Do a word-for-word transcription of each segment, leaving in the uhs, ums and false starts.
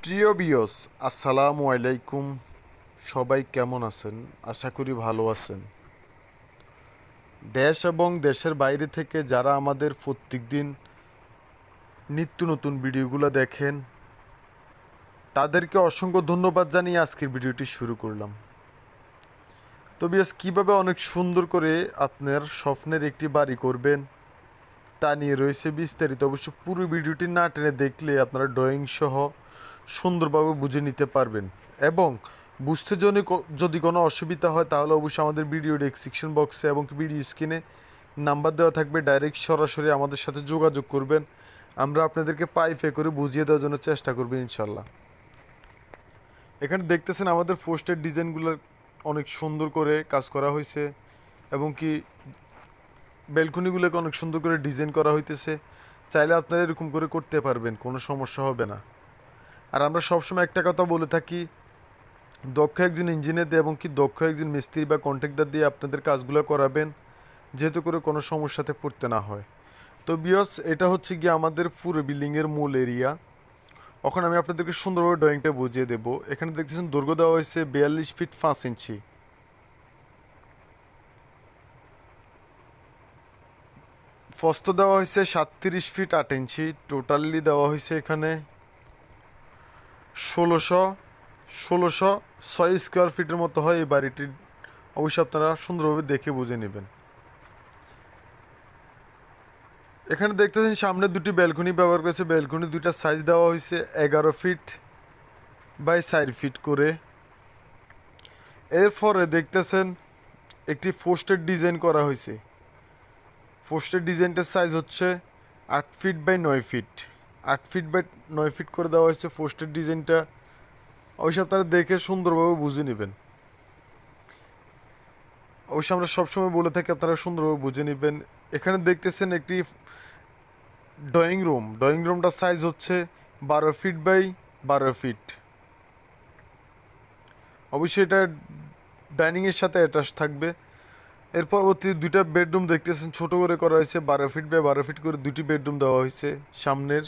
প্রিয় বিয়স, আসসালামু আলাইকুম। সবাই কেমন আছেন? আশা করি ভালো আছেন। দেশ এবং দেশের বাইরে থেকে যারা আমাদের প্রত্যেক দিন নিত্য নতুন ভিডিওগুলো দেখেন, তাদেরকে অসংখ্য ধন্যবাদ জানিয়ে আজকের ভিডিওটি শুরু করলাম। তো বিয়স, কীভাবে অনেক সুন্দর করে আপনার স্বপ্নের একটি বাড়ি করবেন তা নিয়ে রয়েছে বিস্তারিত। অবশ্য পুরো ভিডিওটি না টেনে দেখলে আপনারা ড্রয়িং সহ সুন্দরভাবে বুঝে নিতে পারবেন। এবং বুঝতে জন্য যদি কোনো অসুবিধা হয় তাহলে অবশ্যই আমাদের ভিডিও ডেসক্রিপশন বক্সে এবং ভিডিও স্ক্রিনে নাম্বার দেওয়া থাকবে, ডাইরেক্ট সরাসরি আমাদের সাথে যোগাযোগ করবেন। আমরা আপনাদেরকে পাইপে করে বুঝিয়ে দেওয়ার জন্য চেষ্টা করব ইনশাল্লাহ। এখানে দেখতেছেন আমাদের পোস্টের ডিজাইনগুলো অনেক সুন্দর করে কাজ করা হয়েছে এবং কি ব্যালকনিগুলোকে অনেক সুন্দর করে ডিজাইন করা হইতেছে। চাইলে আপনারা এরকম করে করতে পারবেন, কোনো সমস্যা হবে না। আর আমরা সবসময় একটা কথা বলে থাকি, দক্ষ একজন ইঞ্জিনিয়ার দিয়ে এবং কি দক্ষ একজন মিস্ত্রি বা কন্ট্রাক্টর দিয়ে আপনাদের কাজগুলো করাবেন, যেহেতু করে কোনো সমস্যাতে পড়তে না হয়। তো বিয়স, এটা হচ্ছে গিয়ে আমাদের পুরো বিল্ডিংয়ের মূল এরিয়া। এখন আমি আপনাদেরকে সুন্দরভাবে ড্রয়িংটা বুঝিয়ে দেবো। এখানে দেখতেছেন দৈর্ঘ্য দেওয়া হয়েছে বিয়াল্লিশ ফিট পাঁচ ইঞ্চি, প্রস্থ দেওয়া হয়েছে সাতত্রিশ ফিট আট ইঞ্চি, টোটালি দেওয়া হয়েছে এখানে ষোলোশো ষোলোশো ছয় স্কোয়ার ফিটের মতো হয় এই বাড়িটির। অবশ্যই আপনারা সুন্দরভাবে দেখে বুঝে নেবেন। এখানে দেখতেছেন সামনে দুটি ব্যালকনি ব্যবহার করেছে। ব্যালকনি দুইটার সাইজ দেওয়া হয়েছে এগারো ফিট বাই চার ফিট করে। এরপরে দেখতেছেন একটি পোস্টের ডিজাইন করা হয়েছে। পোস্টের ডিজাইনটার সাইজ হচ্ছে আট ফিট বাই নয় ফিট আট ফিট বাই নয় ফিট করে দেওয়া হয়েছে পোস্টের ডিজাইনটা। অবশ্যই আপনারা দেখে সুন্দরভাবে বুঝে নেবেন। অবশ্যই আমরা সবসময় বলে থাকি আপনারা সুন্দরভাবে বুঝে নেবেন। এখানে দেখতেছেন একটি ড্রয়িং রুম। ড্রয়িং রুমটার সাইজ হচ্ছে বারো ফিট বাই বারো ফিট। অবশ্যই এটা ডাইনিংয়ের সাথে অ্যাটাচ থাকবে। এর পরবর্তী দুইটা বেডরুম দেখতেছেন ছোট করে করা হয়েছে, বারো ফিট বাই বারো ফিট করে দুটি বেডরুম দেওয়া হয়েছে সামনের।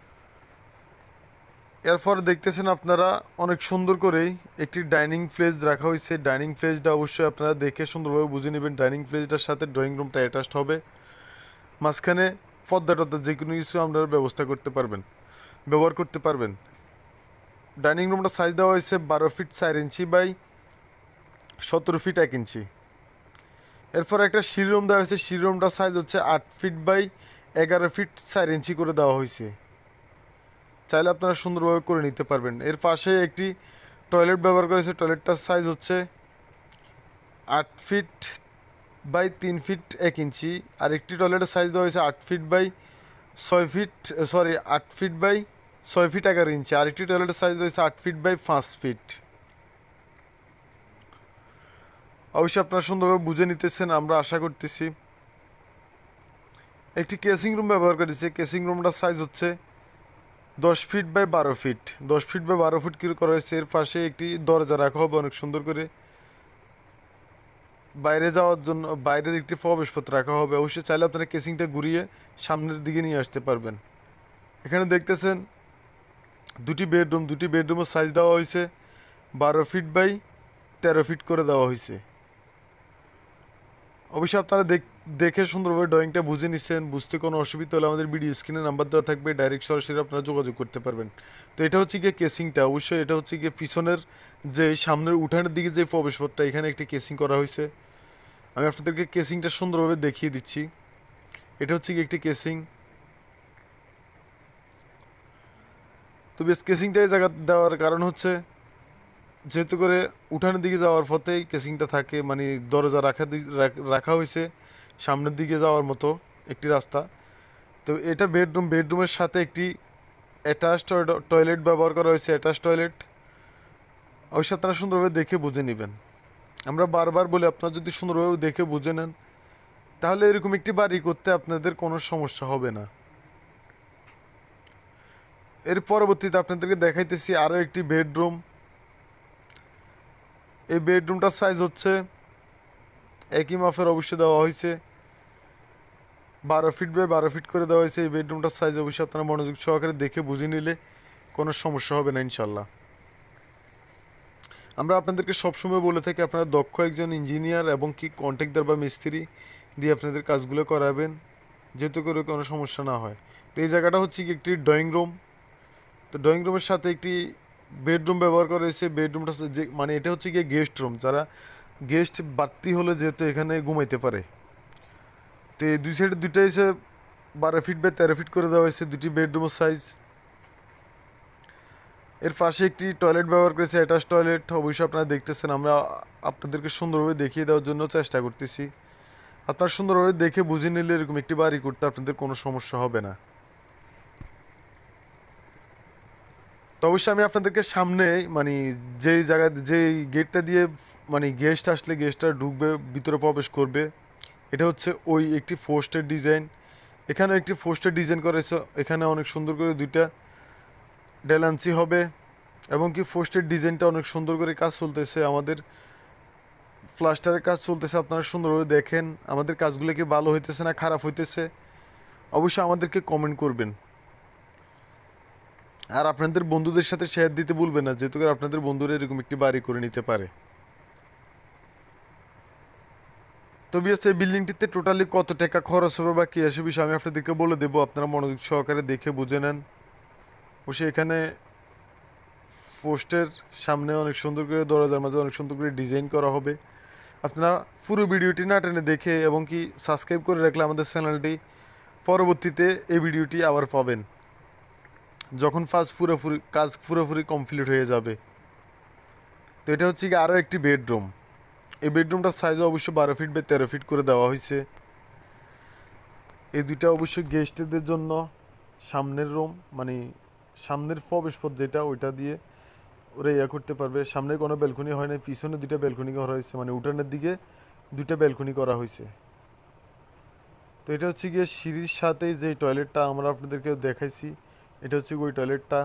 এরপর দেখতেছেন আপনারা অনেক সুন্দর করেই একটি ডাইনিং প্লেস রাখা হয়েছে। ডাইনিং প্লেসটা অবশ্যই আপনারা দেখে সুন্দরভাবে বুঝে নেবেন। ডাইনিং প্লেসটার সাথে ড্রয়িং রুমটা অ্যাটাচড হবে। মাঝখানে পর্দা টর্দা যে কোনো কিছু আপনারা ব্যবস্থা করতে পারবেন, ব্যবহার করতে পারবেন। ডাইনিং রুমটা সাইজ দেওয়া হয়েছে বারো ফিট চার ইঞ্চি বাই সতেরো ফিট এক ইঞ্চি। এরপর একটা সিঁড়ি রুম দেওয়া হয়েছে। সিঁড়ি রুমটার সাইজ হচ্ছে আট ফিট বাই এগারো ফিট চার ইঞ্চি করে দেওয়া হয়েছে। চাইলে আপনারা সুন্দরভাবে করে নিতে পারবেন। এর পাশে একটি টয়লেট ব্যবহার করেছে। টয়লেটটার সাইজ হচ্ছে আট ফিট বাই তিন ফিট এক ইঞ্চি। আর একটি টয়লেটের সাইজ দেওয়া হয়েছে আট ফিট বাই ছয় ফিট সরি আট ফিট বাই ছয় ফিট এগারো ইঞ্চি। আরেকটি টয়লেটের সাইজ হয়েছে আট ফিট বাই পাঁচ ফিট। অবশ্যই আপনারা সুন্দরভাবে বুঝে নিতেছেন আমরা আশা করতেছি। একটি কেসিং রুম ব্যবহার করেছে। কেসিং রুমটার সাইজ হচ্ছে দশ ফিট বাই বারো ফিট দশ ফিট বাই বারো ফিট করে করা হয়েছে। এর পাশে একটি দরজা রাখা হবে অনেক সুন্দর করে, বাইরে যাওয়ার জন্য বাইরের একটি প্রবেশপথ রাখা হবে। অবশ্যই চাইলে আপনারা কেসিংটা ঘুরিয়ে সামনের দিকে নিয়ে আসতে পারবেন। এখানে দেখতেছেন দুটি বেডরুম। দুটি বেডরুমের সাইজ দেওয়া হয়েছে বারো ফিট বাই তেরো ফিট করে দেওয়া হয়েছে। অবশ্যই আপনারা দেখে সুন্দরভাবে ড্রয়িংটা বুঝে নিচ্ছেন। বুঝতে কোনো অসুবিধা হলে আমাদের ভিডিও স্ক্রিনে নাম্বার দেওয়া থাকবে, ডাইরেক্ট সরাসরি আপনারা যোগাযোগ করতে পারবেন। তো এটা হচ্ছে গিয়ে কেসিংটা। অবশ্যই এটা হচ্ছে গিয়ে পিছনের যে সামনের উঠানের দিকে যে প্রবেশপথটা, এখানে একটি কেসিং করা হয়েছে। আমি আপনাদেরকে কেসিংটা সুন্দরভাবে দেখিয়ে দিচ্ছি। এটা হচ্ছে গিয়ে একটি কেসিং। তো বেশ, কেসিংটা এই জায়গা দেওয়ার কারণ হচ্ছে যেহেতু করে উঠানের দিকে যাওয়ার পথেই কেসিংটা থাকে, মানে দরজা রাখা রাখা হয়েছে সামনের দিকে যাওয়ার মতো একটি রাস্তা। তো এটা বেডরুম। বেডরুমের সাথে একটি অ্যাটাচ টয়লেট ব্যবহার করা হয়েছে, অ্যাটাচ টয়লেট। অবশ্যই আপনারা সুন্দরভাবে দেখে বুঝে নেবেন। আমরা বারবার বলি আপনারা যদি সুন্দরভাবে দেখে বুঝে নেন তাহলে এরকম একটি বাড়ি করতে আপনাদের কোনো সমস্যা হবে না। এর পরবর্তীতে আপনাদেরকে দেখাইতেছি আরও একটি বেডরুম। এই বেডরুমটার সাইজ হচ্ছে একই মাপের অবশ্যই দেওয়া হয়েছে, বারো ফিট বাই বারো ফিট করে দেওয়া হয়েছে। এই বেডরুমটার সাইজ অবশ্যই আপনারা মনোযোগ সহকারে দেখে বুঝে নিলে কোনো সমস্যা হবে না ইনশাল্লাহ। আমরা আপনাদেরকে সবসময় বলে থাকি আপনারা দক্ষ একজন ইঞ্জিনিয়ার এবং কি কন্ট্রাক্টর বা মিস্ত্রি দিয়ে আপনাদের কাজগুলো করাবেন, যেহেতু করে কোনো সমস্যা না হয়। তো এই জায়গাটা হচ্ছে কি একটি ড্রয়িং রুম। তো ড্রয়িং রুমের সাথে একটি বেডরুম ব্যবহার করা হয়েছে। বেডরুমটা যে মানে এটা হচ্ছে গিয়ে গেস্ট রুম, যারা গেস্ট বাড়তি হলে যেহেতু এখানে ঘুমাইতে পারে। তো এই দুই সাইডে দুইটা এসে বারো ফিট বাই তেরো ফিট করে দেওয়া হয়েছে দুটি বেডরুমের সাইজ। এর পাশে একটি টয়লেট ব্যবহার করেছে, অ্যাটাচ টয়লেট। অবশ্যই আপনারা দেখতেছেন, আমরা আপনাদেরকে সুন্দরভাবে দেখিয়ে দেওয়ার জন্য চেষ্টা করতেছি। আপনারা সুন্দরভাবে দেখে বুঝে নিলে এরকম একটি বাড়ি করতে আপনাদের কোনো সমস্যা হবে না। তো অবশ্যই আমি আপনাদেরকে সামনে মানে যেই জায়গায় যেই গেটটা দিয়ে মানে গেস্ট আসলে গেস্টটা ঢুকবে, ভিতরে প্রবেশ করবে, এটা হচ্ছে ওই একটি পোস্টের ডিজাইন। এখানে একটি পোস্টের ডিজাইন করেছে, এখানে অনেক সুন্দর করে দুইটা ডেলান্সি হবে এবং কি পোস্টের ডিজাইনটা অনেক সুন্দর করে কাজ চলতেছে, আমাদের প্লাস্টারের কাজ চলতেছে। আপনারা সুন্দরভাবে দেখেন আমাদের কাজগুলো কি ভালো হইতেছে না খারাপ হইতেছে, অবশ্যই আমাদেরকে কমেন্ট করবেন। আর আপনাদের বন্ধুদের সাথে শেয়ার দিতে ভুলবেন না, যেহেতু করে আপনাদের বন্ধুরা এরকম একটি বাড়ি করে নিতে পারে। তো বিএস এই বিল্ডিংটিতে টোটালি কত টাকা খরচ হবে বা কী আসে বিষয় আমি আপনাদেরকে বলে দেবো, আপনারা মনোযোগ সহকারে দেখে বুঝে নেন। অবশ্যই এখানে পোস্টের সামনে অনেক সুন্দর করে দরজার মাঝে অনেক সুন্দর করে ডিজাইন করা হবে। আপনারা পুরো ভিডিওটি না টেনে দেখে এবং কি সাবস্ক্রাইব করে রাখলে আমাদের চ্যানেলটি পরবর্তীতে এই ভিডিওটি আবার পাবেন যখন ফার্স্ট পুরোপুরি কাজ পুরোপুরি কমপ্লিট হয়ে যাবে। তো এটা হচ্ছে কি আরও একটি বেডরুম। এই বেডরুমটার সাইজও অবশ্যই বারো ফিট বাই তেরো ফিট করে দেওয়া হয়েছে। এই দুইটা অবশ্যই গেস্টদের জন্য সামনের রুম, মানে সামনের প্রবেশপথ যেটা ওইটা দিয়ে ওরা ইয়া করতে পারবে। সামনে কোনো ব্যালকনি হয় না, পিছনে দুইটা ব্যালকনি করা হয়েছে, মানে উঠানের দিকে দুইটা ব্যালকনি করা হয়েছে। তো এটা হচ্ছে গিয়ে সিঁড়ির সাথেই যে টয়লেটটা আমরা আপনাদেরকে দেখাইছি, এটা হচ্ছে ওই টয়লেটটা।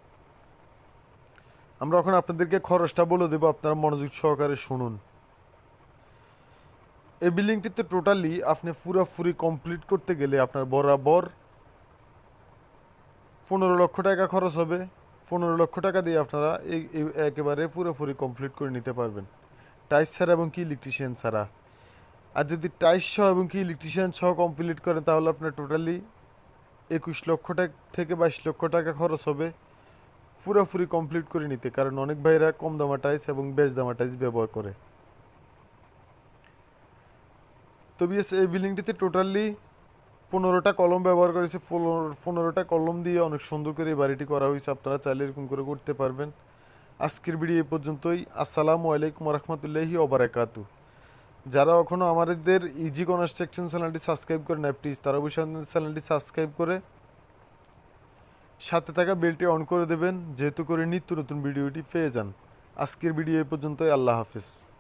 আমরা এখন আপনাদেরকে খরচটা বলে দেবো, আপনারা মনোযোগ সহকারে শুনুন। এই বিল্ডিংটিতে টোটালি আপনি পুরোপুরি কমপ্লিট করতে গেলে আপনার বরাবর পনেরো লক্ষ টাকা খরচ হবে। পনেরো লক্ষ টাকা দিয়ে আপনারা এই একেবারে পুরোপুরি কমপ্লিট করে নিতে পারবেন, টাইস ছাড়া এবং কি ইলেকট্রিশিয়ান ছাড়া। আর যদি টাইস সহ এবং কি ইলেকট্রিশিয়ান সহ কমপ্লিট করেন তাহলে আপনার টোটালি একুশ লক্ষ টাকা থেকে বাইশ লক্ষ টাকা খরচ হবে পুরোপুরি কমপ্লিট করে নিতে, কারণ অনেক ভাইরা কম দামা টাইস এবং বেশ দামা টাইস ব্যবহার করে। তো বিএস এই বিল্ডিংটিতে টোটালি পনেরোটা কলম ব্যবহার করেছে। পনেরোটা কলম দিয়ে অনেক সুন্দর করে এই বাড়িটি করা হয়েছে, আপনারা চাইলে এরকম করে করতে পারবেন। আজকের ভিডিও এই পর্যন্তই। আসসালামু আলাইকুম রহমতুল্লাহি ওবারাকাতু। যারা এখনও আমাদের ইজি কনস্ট্রাকশন চ্যানেলটি সাবস্ক্রাইব করে না, প্লিজ তারা অবশ্যই চ্যানেলটি সাবস্ক্রাইব করে সাথে থাকা বেলটি অন করে দেবেন, যেহেতু করে নিত্য নতুন ভিডিওটি পেয়ে যান। আজকের ভিডিও এই পর্যন্তই। আল্লাহ হাফিজ।